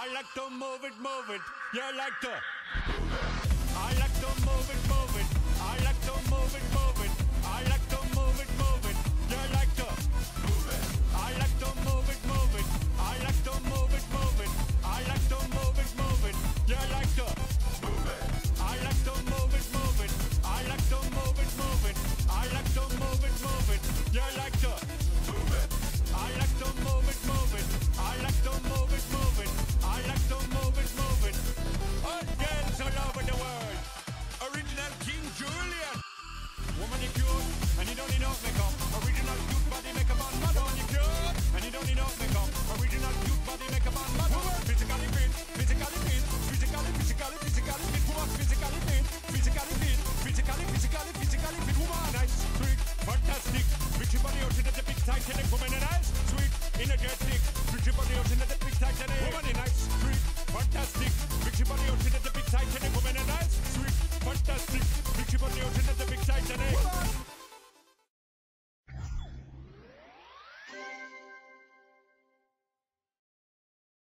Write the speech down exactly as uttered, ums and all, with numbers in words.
I like to move it, move it. You like to. I like to move it, move it. I like to move it, move it.